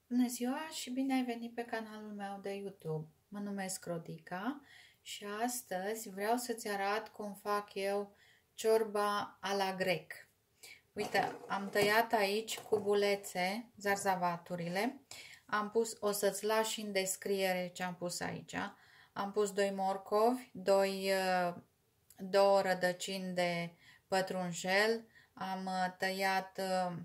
Bună ziua și bine ai venit pe canalul meu de YouTube. Mă numesc Rodica și astăzi vreau să-ți arăt cum fac eu ciorba a la grec. Uite, am tăiat aici cubulețe, zarzavaturile. Am pus, o să-ți las și în descriere ce am pus aici. Am pus 2 morcovi, 2 rădăcini de pătrunjel. Am tăiat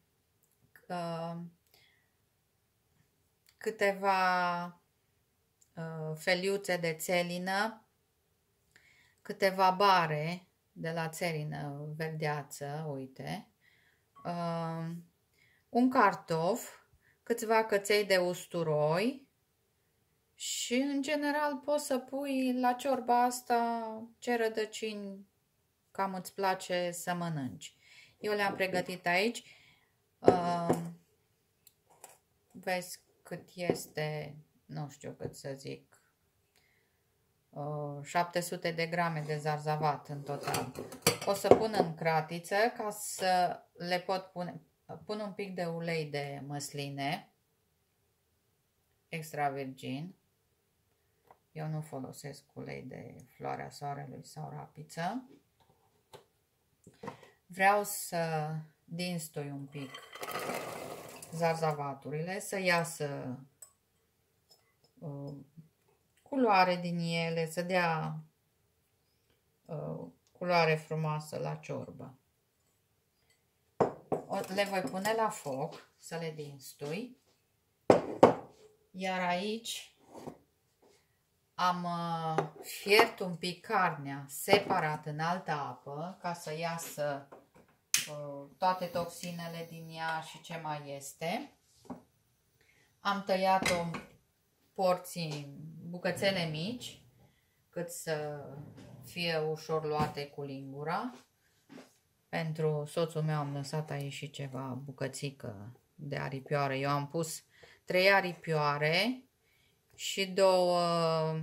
câteva feliuțe de țelină, câteva bare de la țelină verdeață, uite, un cartof, câțiva căței de usturoi și în general poți să pui la ciorba asta ce rădăcini cam îți place să mănânci. Eu le-am pregătit aici. Vezi cât este, nu știu cât să zic, 700 de grame de zarzavat în total. O să pun în cratiță ca să le pot pune. Pun un pic de ulei de măsline extra virgin. Eu nu folosesc ulei de floarea soarelui sau rapiță. Vreau să dinstui un pic zarzavaturile, să iasă culoare din ele, să dea culoare frumoasă la ciorbă. Le voi pune la foc să le dinstui. Iar aici am fiert un pic carnea separat în altă apă ca să iasă toate toxinele din ea și ce mai este. Am tăiat-o porții, bucățele mici, cât să fie ușor luate cu lingura. Pentru soțul meu am lăsat aici și ceva bucățică de aripioare. Eu am pus 3 aripioare și 2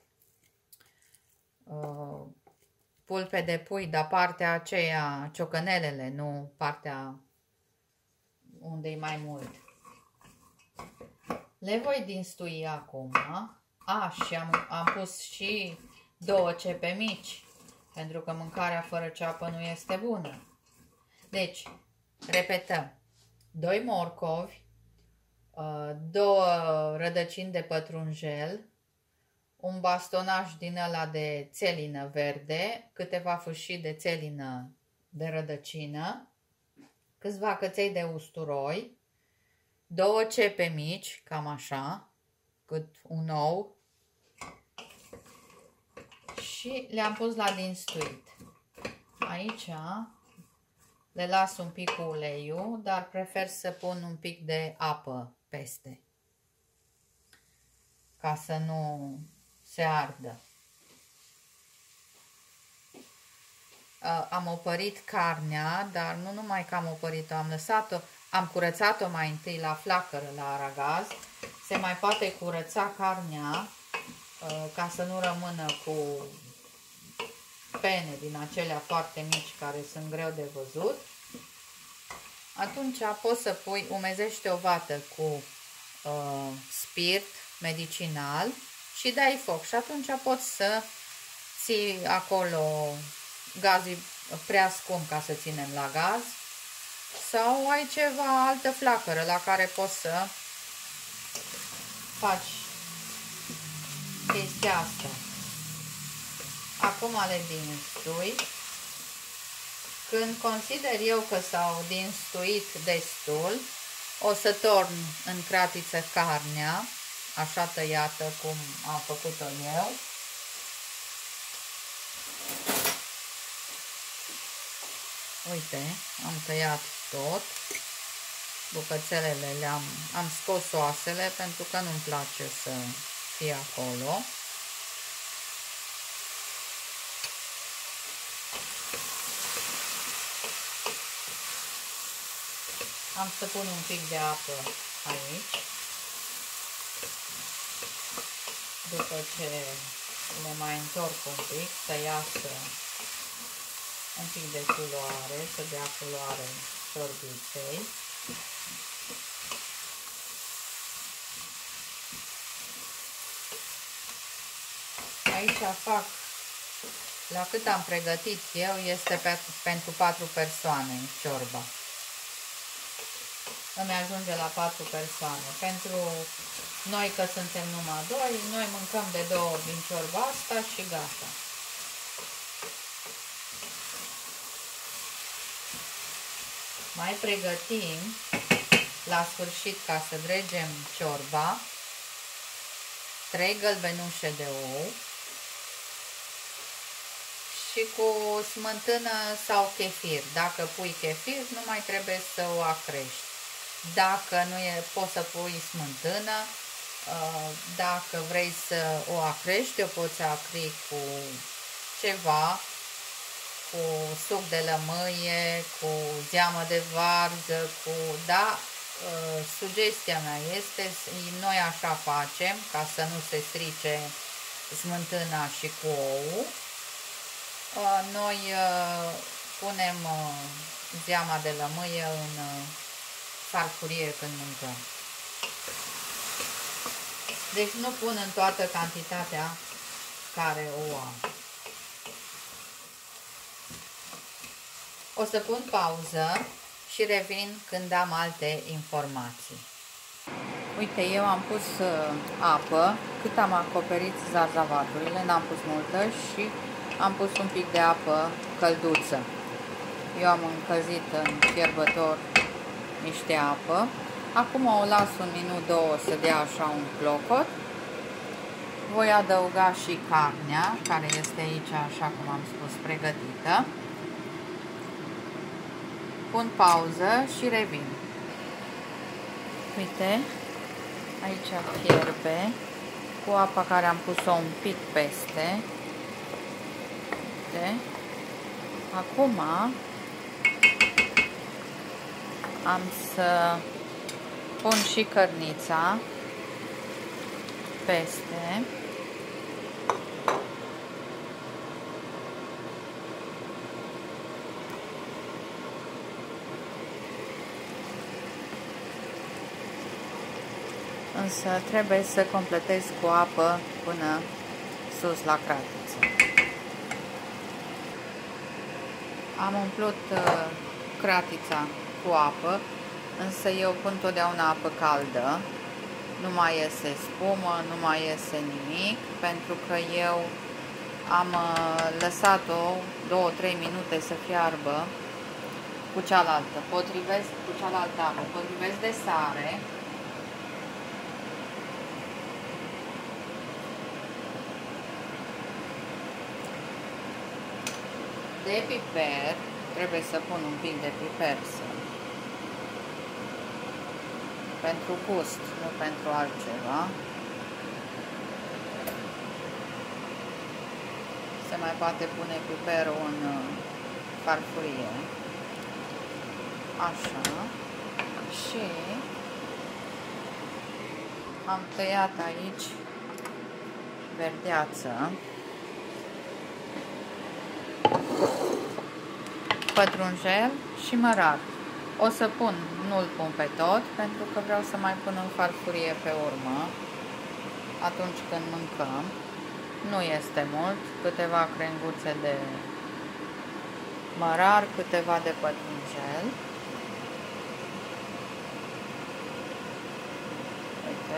pulpe de pui, dar partea aceea, ciocănelele, nu partea unde e mai mult. Le voi dinstui acum. Și am pus și 2 cepe mici, pentru că mâncarea fără ceapă nu este bună. Deci, repetăm. 2 morcovi, 2 rădăcini de pătrunjel, un bastonaj din ăla de țelină verde, câteva fâșii de țelină de rădăcină, câțiva căței de usturoi, 2 cepe mici, cam așa, cât un ou, și le-am pus la dinstuit. Aici le las un pic cu uleiul, dar prefer să pun un pic de apă peste, ca să nu se ardă. Am opărit carnea, dar nu numai că am opărit-o, am lăsat-o, am curățat-o mai întâi la flacără, la aragaz. Se mai poate curăța carnea ca să nu rămână cu pene din acelea foarte mici care sunt greu de văzut. Atunci poți să pui, umezește o vată cu spirit medicinal și dai foc. Și atunci poți să ții acolo, gazul prea scump ca să ținem la gaz, sau ai ceva, altă flacără la care poți să faci chestia asta. Acum le dinstui. Când consider eu că s-au dinstuit destul, o să torn în cratiță carnea, așa tăiată cum am făcut-o eu. Uite, am tăiat tot. Bucățelele am scos oasele pentru că nu-mi place să fie acolo. Am să pun un pic de apă aici. După ce le mai întorc un pic, să iasă un pic de culoare, să dea culoare ciorbiței. Aici fac, la cât am pregătit eu, este pentru 4 persoane ciorba. Îmi ajunge la 4 persoane. Pentru noi, că suntem numai 2, noi mâncăm de 2 ori din ciorba asta și gata. Mai pregătim la sfârșit, ca să dregem ciorba, 3 gălbenușe de ou și cu smântână sau chefir. Dacă pui chefir, nu mai trebuie să o acrești. Dacă nu e, poți să pui smântână. Dacă vrei să o acrești, o poți acri cu ceva, cu suc de lămâie, cu zeamă de varză, da, sugestia mea este, noi așa facem, ca să nu se strice smântâna și cu ou. Noi punem zeama de lămâie în farfurie când mâncăm. Deci nu pun în toată cantitatea care o am. O să pun pauză și revin când am alte informații. Uite, eu am pus apă, cât am acoperit zarzavaturile, n-am pus multă și am pus un pic de apă călduță. Eu am încălzit în fierbător niște apă. Acum o las un minut, 2 să dea așa un clocot. Voi adăuga și carnea, care este aici, așa cum am spus, pregătită. Pun pauză și revin. Uite, aici fierbe cu apa care am pus-o un pic peste. Uite. Acum am să pun și cărnița peste. Însă trebuie să completez cu apă până sus la cratiță. Am umplut cratița cu apă, însă eu pun totdeauna apă caldă. Nu mai iese spumă, nu mai iese nimic, pentru că eu am lăsat-o 2-3 minute să fiarbă cu cealaltă. Potrivesc cu cealaltă apă, potrivesc de sare. De piper, trebuie să pun un pic de piper pentru gust, nu pentru altceva. Se mai poate pune piperul în farfurie. Așa. Și am tăiat aici verdeață, pătrunjel și mărar. O să pun, nu-l pun pe tot, pentru că vreau să mai pun în farfurie pe urmă, atunci când mâncăm. Nu este mult, câteva crenguțe de mărar, câteva de pătrunjel. Uite.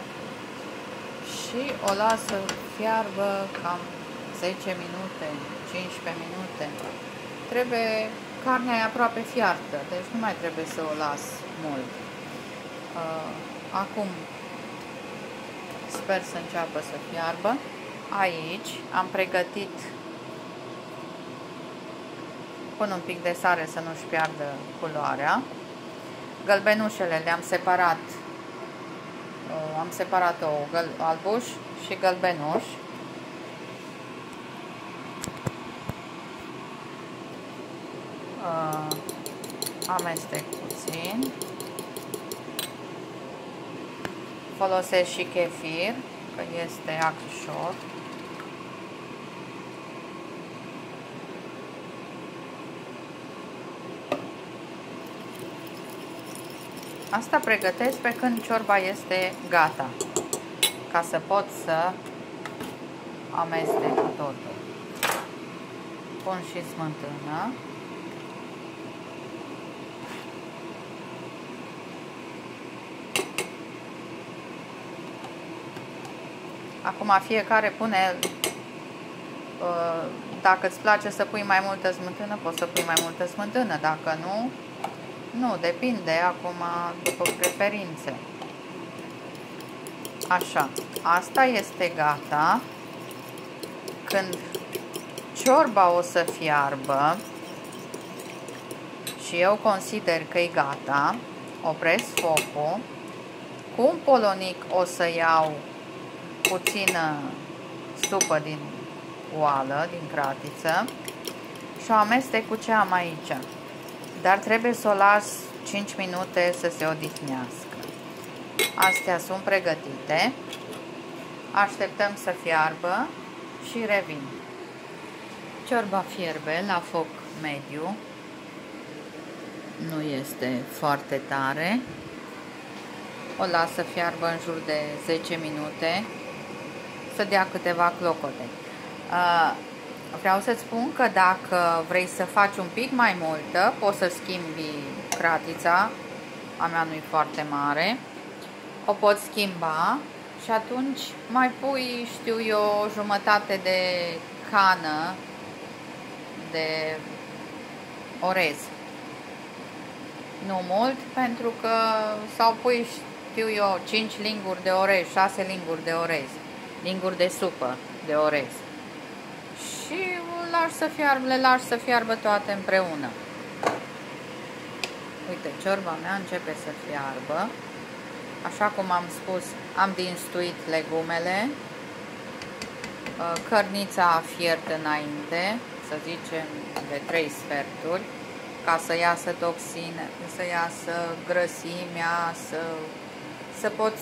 Și o las să fiarbă cam 10 minute, 15 minute. Carnea e aproape fiartă, deci nu mai trebuie să o las mult. Acum sper să înceapă să fiarbă. Aici am pregătit, pun un pic de sare să nu-și piardă culoarea. Gălbenușele le-am separat. Am separat albuș și gălbenuș. Amestec puțin. Folosesc și chefir, că este acrișor. Asta pregătesc pe când ciorba este gata, ca să pot să amestec totul. Pun și smântână. Acum fiecare pune, dacă îți place să pui mai multă smântână, poți să pui mai multă smântână, dacă nu, nu, depinde acum după preferințe. Așa, asta este gata. Când ciorba o să fiarbă și eu consider că e gata, opresc focul. Cu un polonic o să iau puțină supă din oală, din cratiță, și o amestec cu ce am aici. Dar trebuie să o las 5 minute să se odihnească. Astea sunt pregătite. Așteptăm să fiarbă și revin. Ciorba fierbe la foc mediu. Nu este foarte tare. O las să fiarbă în jur de 10 minute. Să dea câteva clocote. Vreau să-ți spun că dacă vrei să faci un pic mai multă, poți să schimbi cratița. A mea nu e foarte mare. O poți schimba și atunci mai pui, știu eu, o jumătate de cană de orez. Nu mult, pentru că, sau pui, știu eu, 5 linguri de orez, 6 linguri de orez, linguri de supă de orez. Și le lași să fiarbă toate împreună. Uite, ciorba mea începe să fiarbă. Așa cum am spus, am dinstuit legumele. Cărnița a fiert înainte, să zicem de 3 sferturi, ca să iasă toxine, să iasă grăsimea, să pot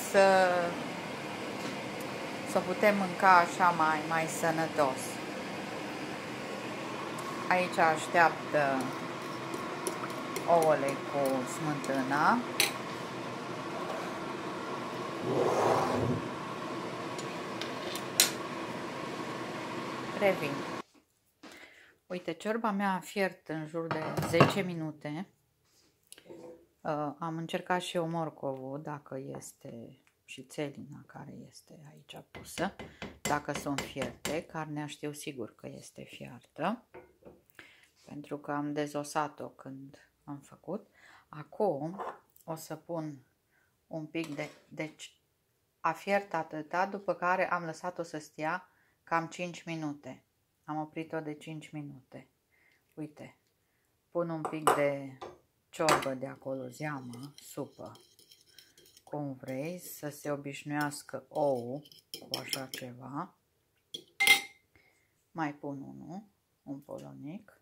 să putem mânca așa mai sănătos. Aici așteaptă ouăle cu smântâna. Revin. Uite, ciorba mea a fiert în jur de 10 minute. Am încercat și eu morcovul, dacă este, și țelina care este aici pusă, dacă sunt fierte. Carnea știu sigur că este fiartă, pentru că am dezosat-o când am făcut. Acum o să pun un pic deci a fiert atâta, după care am lăsat-o să stea cam 5 minute. Am oprit-o de 5 minute. Uite, pun un pic de ciorbă de acolo, zeamă, supă, cum vrei, să se obișnuiască ou cu așa ceva. Mai pun un polonic.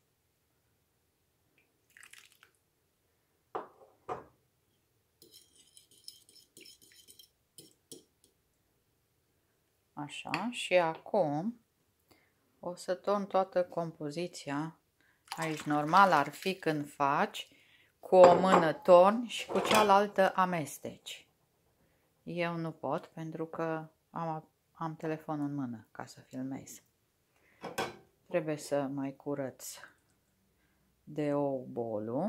Așa, și acum o să torn toată compoziția. Aici normal ar fi când faci, cu o mână torni și cu cealaltă amesteci. Eu nu pot pentru că am telefonul în mână ca să filmez. Trebuie să mai curăț de ou bolul.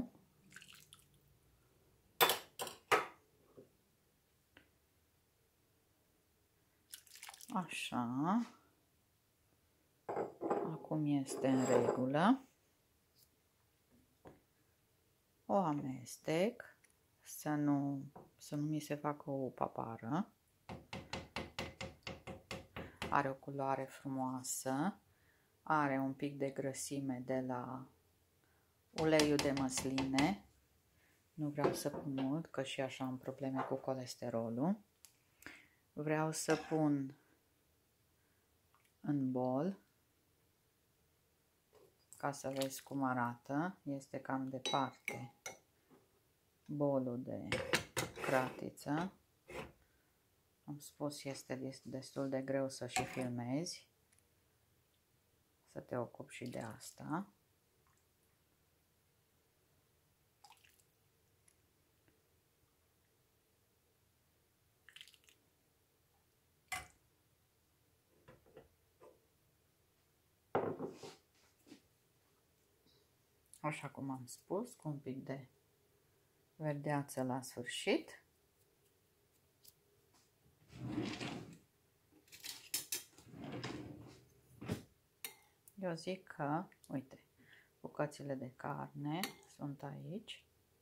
Așa. Acum este în regulă. O amestec să nu mi se facă o papară. Are o culoare frumoasă. Are un pic de grăsime de la uleiul de măsline. Nu vreau să pun mult, că și așa am probleme cu colesterolul. Vreau să pun în bol, ca să vezi cum arată. Este cam departe bolul de cratiță. Am spus, este destul de greu să și filmezi, să te ocupi și de asta. așa cum am spus, cu un pic de verdeață la sfârșit. Eu zic că, uite, bucățile de carne sunt aici.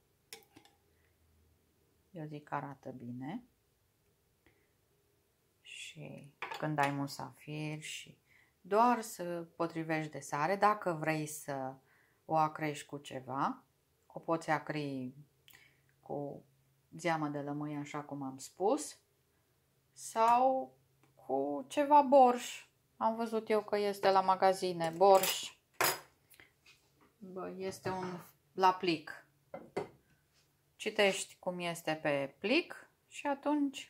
Eu zic că arată bine. Și când ai musafir și doar să potrivești de sare, dacă vrei să o acrești cu ceva, o poți acri cu zeamă de lămâie, așa cum am spus, sau cu ceva borș. Am văzut eu că este la magazine borș. Este un la plic. Citești cum este pe plic și atunci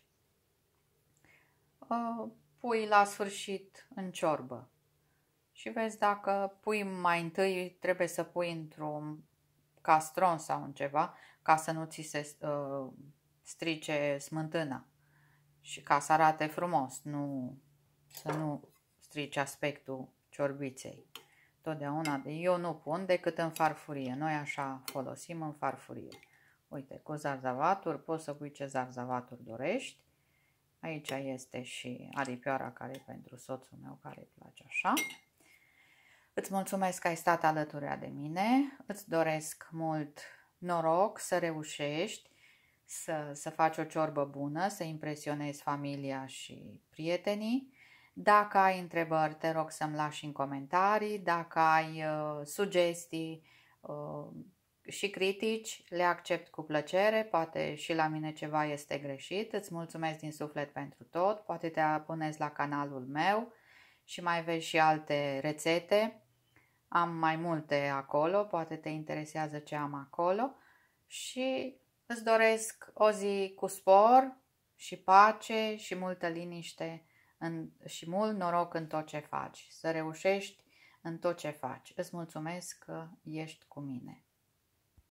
pui la sfârșit în ciorbă. Și vezi dacă pui mai întâi, trebuie să pui într-un castron sau în ceva, ca să nu ți se strice smântâna și ca să arate frumos, să nu strice aspectul ciorbiței. Totdeauna, eu nu pun decât în farfurie, noi așa folosim în farfurie. Uite, cu zarzavaturi, poți să pui ce zarzavaturi dorești. Aici este și aripioara care e pentru soțul meu, care îi place așa. Îți mulțumesc că ai stat alături de mine, îți doresc mult noroc să reușești să faci o ciorbă bună, să impresionezi familia și prietenii. Dacă ai întrebări, te rog să-mi lași în comentarii, dacă ai sugestii și critici, le accept cu plăcere, poate și la mine ceva este greșit. Îți mulțumesc din suflet pentru tot, poate te abonezi la canalul meu și mai vezi și alte rețete. Am mai multe acolo, poate te interesează ce am acolo și îți doresc o zi cu spor și pace și multă liniște și mult noroc în tot ce faci, să reușești în tot ce faci. Îți mulțumesc că ești cu mine.